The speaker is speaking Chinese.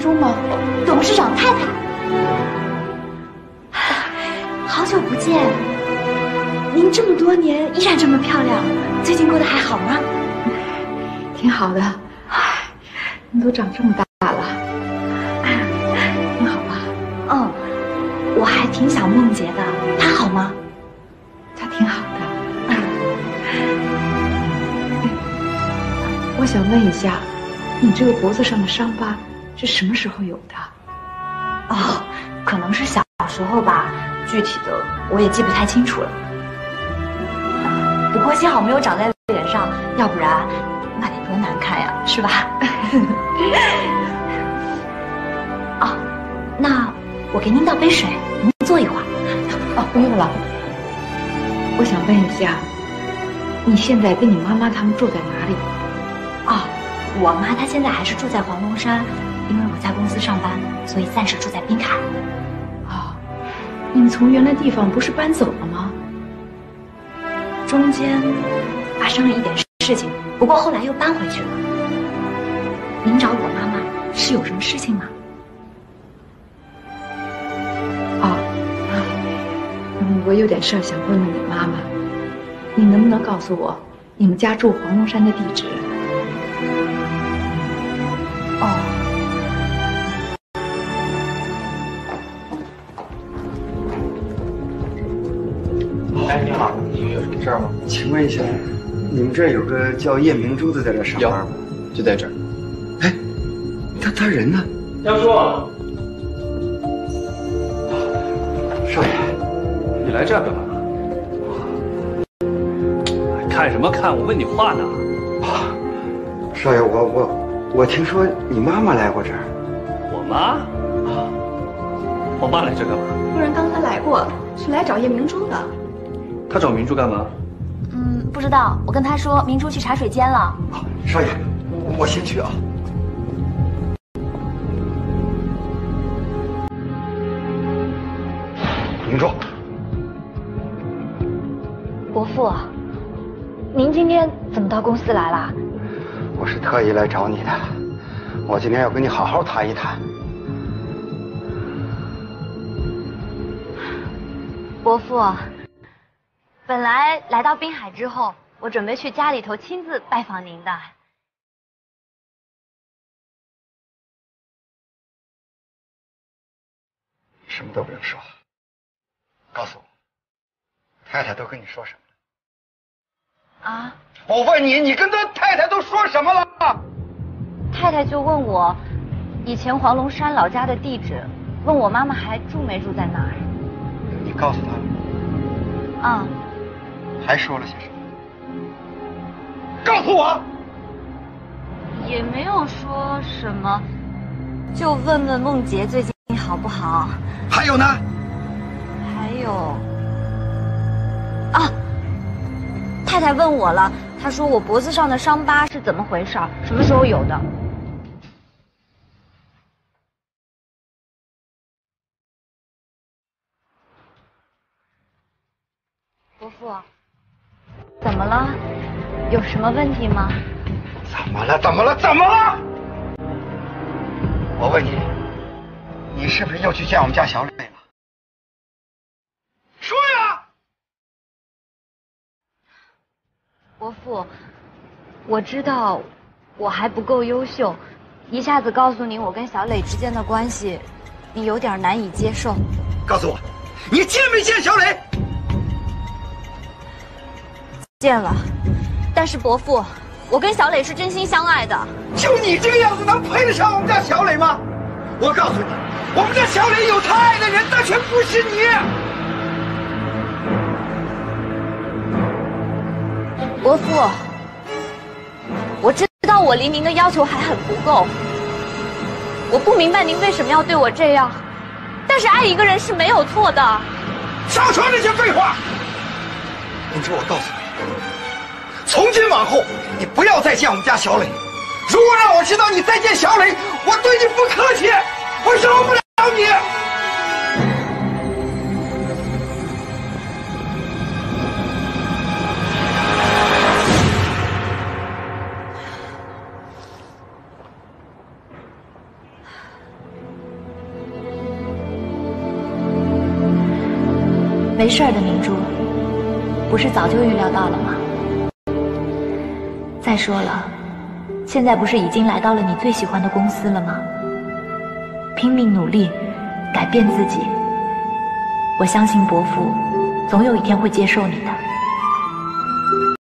珠吗？ 董事长太太，好久不见，您这么多年依然这么漂亮，最近过得还好吗？ 挺好的。你都长这么大了，挺好吧？ 嗯，我还挺想梦洁的，她好吗？ 她挺好的。我想问一下，你这个脖子上的伤疤是什么时候有的？ 哦，可能是小时候吧，具体的我也记不太清楚了。不过幸好没有长在脸上，要不然那得多难看呀，是吧？哦，那我给您倒杯水，您坐一会儿。 哦，不用了。我想问一下，你现在跟你妈妈他们住在哪里？ 哦，我妈她现在还是住在黄龙山，因为我在公司上班，所以暂时住在滨海。 哦，你们从原来地方不是搬走了吗？ 中间发生了一点事情，不过后来又搬回去了。您找我妈妈是有什么事情吗？ 我有点事儿想问问你妈妈，你能不能告诉我你们家住黄龙山的地址？ 哦， 哎，你好，你有什么事吗？请问一下，你们这儿有个叫叶明珠的在这上班吗？ 就在这儿。 哎，他人呢？ 江叔， 少爷， 你来这儿干嘛？看什么看？我问你话呢。 少爷，我听说你妈妈来过这儿。 我妈？我妈来这干嘛？ 夫人刚才来过，是来找叶明珠的。 她找明珠干嘛？ 不知道。我跟她说明珠去茶水间了。 少爷，我先去啊。明珠， 伯父，您今天怎么到公司来了？ 我是特意来找你的，我今天要跟你好好谈一谈。 伯父，本来来到滨海之后，我准备去家里头亲自拜访您的。 什么都不用说，告诉我，太太都跟你说什么了？ 啊？ 我问你，你跟太太都说什么了？ 太太就问我以前黄龙山老家的地址，问我妈妈还住没住在那儿。 你告诉她了？ 啊。 还说了些什么？告诉我。 也没有说什么，就问问梦洁最近好不好。 还有呢？ 还有啊，太太问我了，她说我脖子上的伤疤是怎么回事，什么时候有的。伯父，怎么了？有什么问题吗？ 怎么了？怎么了？怎么了？我问你，你是不是又去见我们家小磊了？说呀！ 伯父，我知道我还不够优秀，一下子告诉您我跟小磊之间的关系，你有点难以接受。 告诉我，你见没见小磊？ 见了，但是伯父，我跟小磊是真心相爱的。 就你这个样子，能配得上我们家小磊吗？我告诉你，我们家小磊有他爱的人，那却不是你。 伯父，我知道我离您的要求还很不够，我不明白您为什么要对我这样，但是爱一个人是没有错的。 少说那些废话！明珠，我告诉你，从今往后，你不要再见我们家小磊。如果让我知道你再见小磊，我对你不客气，我饶不了你。 没事儿的，明珠，不是早就预料到了吗？再说了，现在不是已经来到了你最喜欢的公司了吗？拼命努力，改变自己，我相信伯父总有一天会接受你的。